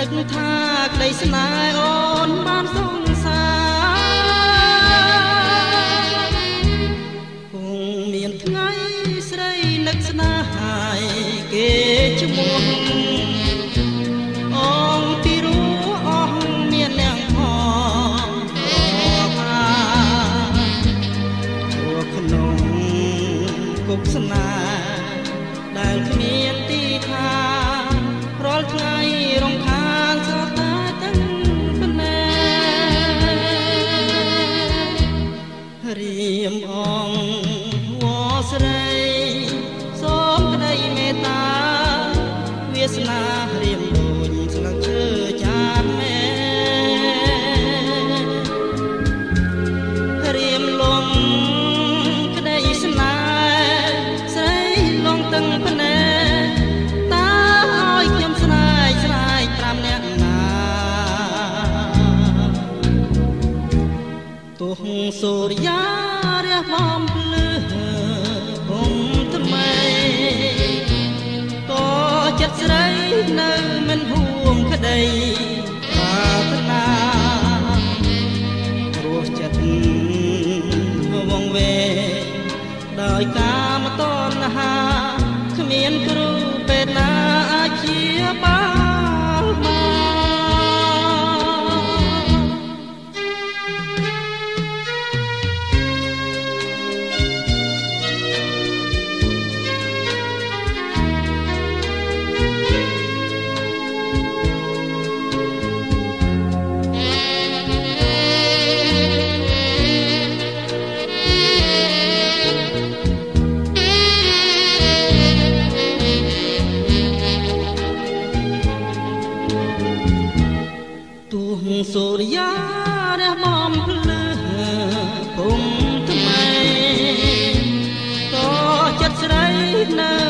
กថាក្តីស្នេហ៍អូនបានសងសាគង់មានថ្ងៃស្រីនឹកស្នេហាគេឈ្មោះអូនពីរੂអស់មានអ្នកផងថាព្រោះក្នុងគុកស្នេហ៍ដែលគ្មានទីថារាល់ថ្ងៃរំខានសោកតែទាំងប៉ុណ្ណេះរៀមអងវស្រីសូមក្តីមេត្តាវាសនារៀមដូចស្លឹកឈើចាបមេរៀមលំក្តីស្នេហ៍ស្រីលងទាំងភ្នែកទោះសូរិយារះបំភ្លឺគុំថ្មីក៏ចិត្តស្រីនៅមិនហួងក្តីប្រាថ្នាព្រោះចិត្តវងវេដោយកាមតណ្ហាគ្មានគ្រូពេទ្យណាអាចជាបាលមកសូរិយារះបំភ្លឺគុំថ្មីក៏ចិត្តស្រីនៅ